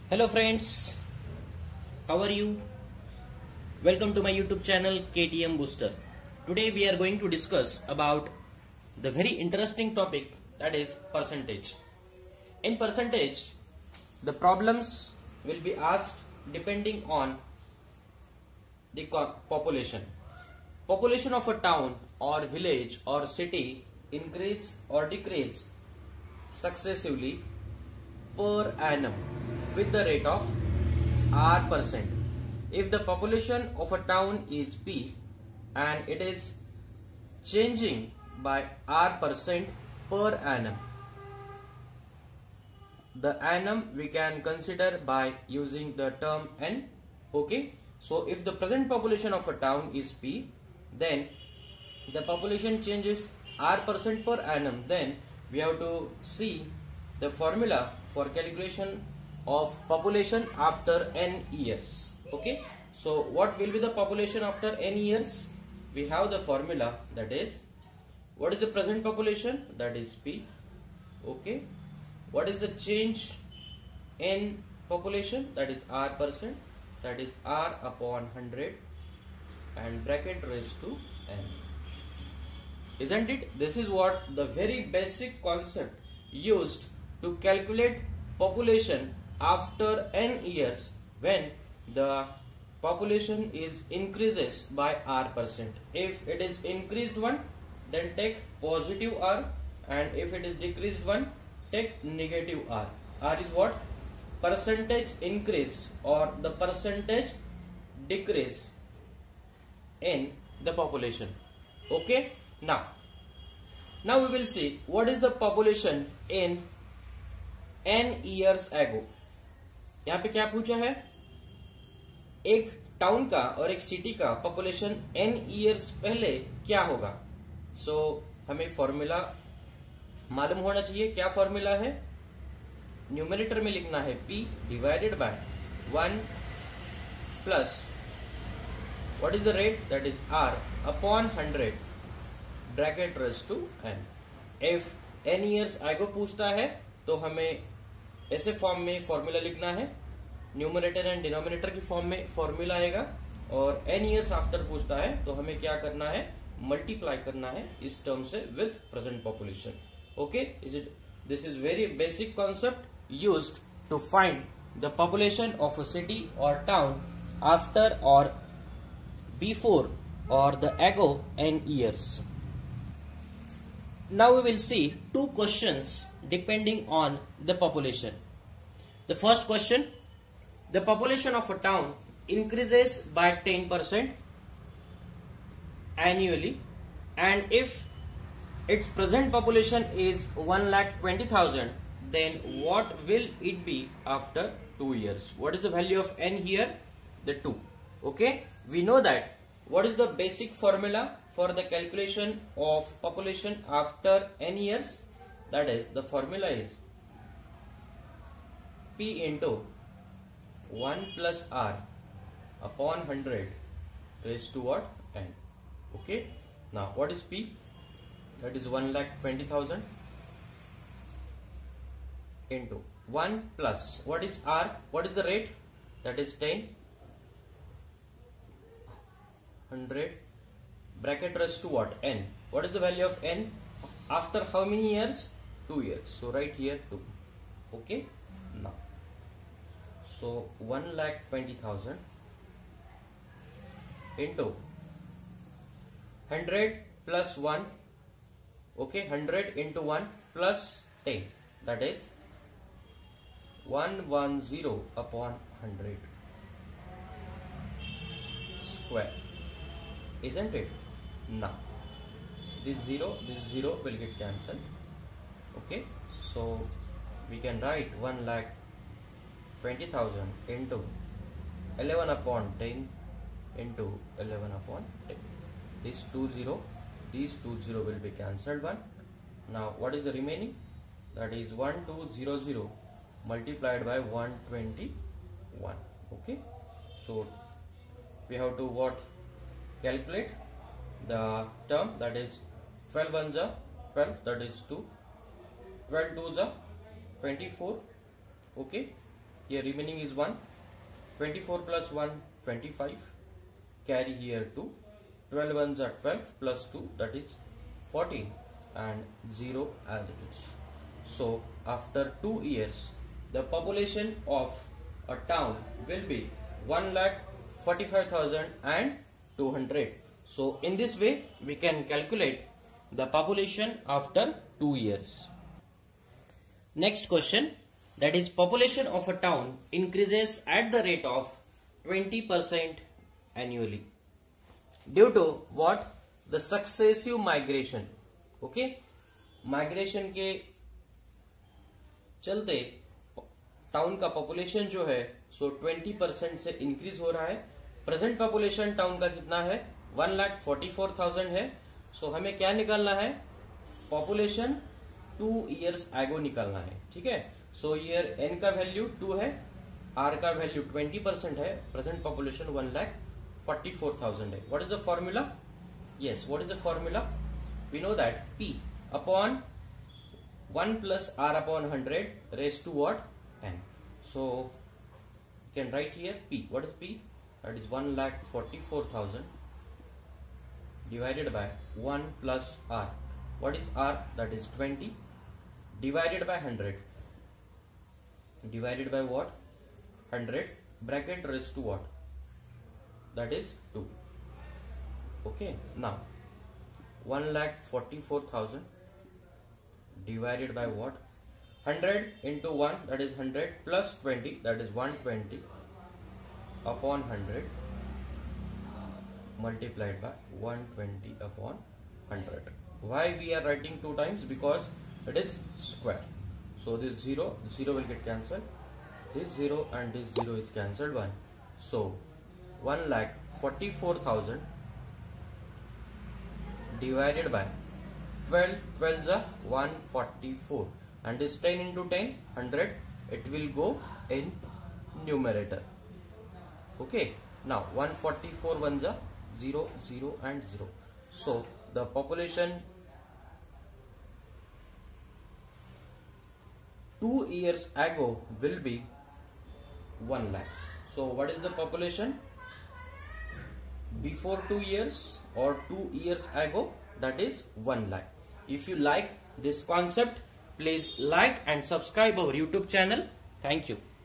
Hello friends, how are you? Welcome to my YouTube channel KTM Booster. Today we are going to discuss about the very interesting topic, that is percentage. In percentage, the problems will be asked depending on the population. Population of a town or village or city increase or decrease successively per annum with the rate of R%. If the population of a town is P and it is changing by R% per annum, the annum we can consider by using the term N. Okay, so if the present population of a town is P, then the population changes R% per annum, then we have to see the formula for calculation of population after n years. Okay, so what will be the population after n years? We have the formula, that is, what is the present population, that is P. Okay, what is the change in population, that is R%, that is R upon 100 and bracket raised to n. Isn't it? This is what the very basic concept used to calculate population after n years when the population is increases by R%. If it is increased one, then take positive R, and if it is decreased one, take negative R. R is what? Percentage increase or the percentage decrease in the population. Okay, now we will see what is the population in n years ago. यहाँ पे क्या पूछा है, एक town का और एक city का पॉपुलेशन n ईयर्स पहले क्या होगा. सो हमें फॉर्मूला मालूम होना चाहिए. क्या फॉर्मूला है? न्यूमरेटर में लिखना है p divided by 1 plus what is the rate, that is r upon 100 bracket raise to n. If n years ago पूछता है तो हमें ऐसे फॉर्म में फॉर्मूला लिखना है. न्यूमरेटर एंड डिनोमिनेटर की फॉर्म में फॉर्मूला आएगा. और n ईयर्स आफ्टर पूछता है तो हमें क्या करना है, मल्टीप्लाई करना है इस टर्म से with present population. Okay, this is very basic concept used to find the population of a city और टाउन आफ्टर और बिफोर और the ago n years. Now we will see two questions depending on the population. The first question, the population of a town increases by 10% annually, and if its present population is 1,20,000, then what will it be after 2 years? What is the value of n here? The 2. Okay, we know that. What is the basic formula for the calculation of population after n years? That is, the formula is P into 1 plus R upon 100 raised to what? N. Okay. Now, what is P? That is 1,20,000 into 1 plus what is R? What is the rate? That is 10. 100 bracket raised to what? N. What is the value of n after how many years? 2 years. So write here 2. Okay. Now, so 1,20,000 into 100 plus 1. Okay, 100 into 1 plus 10. That is 110 upon 100 square. Isn't it? Now, this 0 will get cancelled. Okay, so we can write 1,20,000 into 11 upon 10 into 11 upon 10. These two zero will be cancelled one. Now, what is the remaining? That is 1200 multiplied by 121. Okay, so we have to what? Calculate the term, that is 12 ones are 12, that is 2, 12 twos are 24. Okay, here remaining is 1. 24 plus 1, 25. Carry here 2. 12 ones are 12 plus 2, that is 14, and 0 as it is. So after 2 years, the population of a town will be 1,45,200. So in this way, we can calculate the population after 2 years. Next question, that is population of a town increases at the rate of 20% annually. Due to what? The successive migration. Okay, migration के चलते town का population जो है सो 20% से increase हो रहा है. Present population town का कितना है? 1,44,000 है. सो हमें क्या निकालना है? पॉपुलेशन 2 years एगो निकालना है. ठीक है. सो ईयर एन का वैल्यू 2 है, आर का वैल्यू 20% है, प्रेजेंट पॉपुलेशन 1,44,000 है. What is the formula? Yes, what is the formula? We know that P upon 1 plus R upon 100 raised to what? N. So you can write here P. What is P? That is 1,44,000 divided by 1 plus R. What is R? That is 20 divided by 100. Divided by what? 100 bracket raised to what? That is 2. Okay. Now 1,44,000 divided by what? 100 into 1, that is 100, plus 20, that is 120 upon 100 multiplied by 120 upon 100. Why we are writing 2 times? Because it is square. So this 0 will get cancelled. This 0 and this 0 is cancelled 1. So 1,44,000 divided by 12, 12s are 144, and this 10 into 10, 100, it will go in numerator. Okay, now 144 ones are 0, 0 and 0. So the population 2 years ago will be 1 lakh. So what is the population before 2 years or 2 years ago? That is 1 lakh. If you like this concept, please like and subscribe our YouTube channel. Thank you.